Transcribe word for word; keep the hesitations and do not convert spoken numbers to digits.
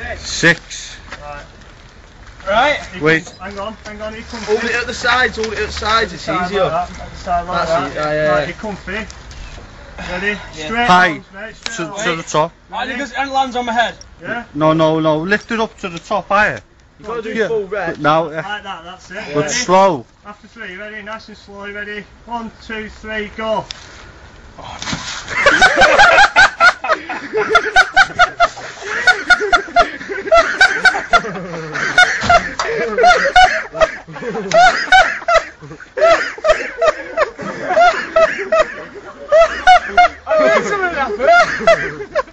Six. Right. Right. Wait. Hang on, hang on, he comfy. Hold it at the sides, hold it at the sides, it's Side easier. like that, at the side like That's that. it, yeah, yeah. Right, he comfy. Ready? Straight High. arms, mate, straight To, arms. to the top. Ready? Because it lands on my head. Yeah? No, no, no. Lift it up to the top higher. You've got to do Yeah. full red. But now, uh, Like that, that's it. but Ready? slow. After three, ready? Nice and slow, ready? One, two, three, go. I want something to happen.